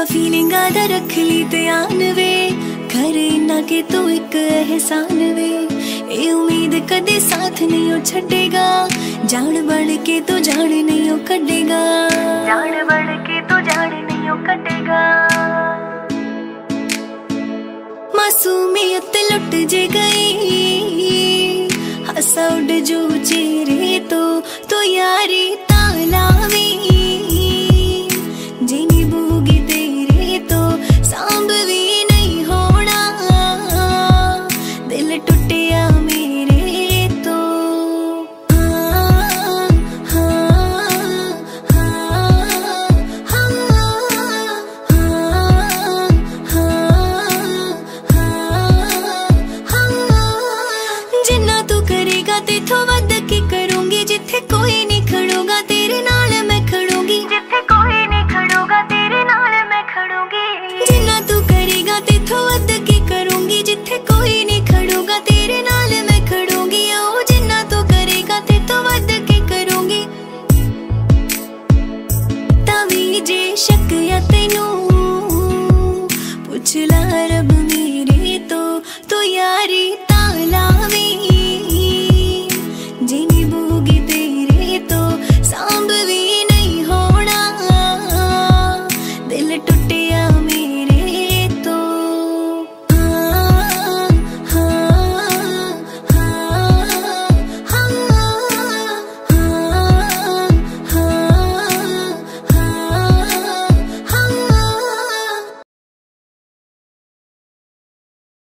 Feeling आदा रख ली ध्यान वे, करे ना के तू एक एहसान वे। ए उम्मीद कदे साथ नहीं छड़ेगा, जान बढ़ के तो जान नहीं कटेगा, जान बढ़ के तो जान नहीं कटेगा। मासूमियत लुट जे गई, हंसा उड़ जो चेहरे तो यारी तालावी।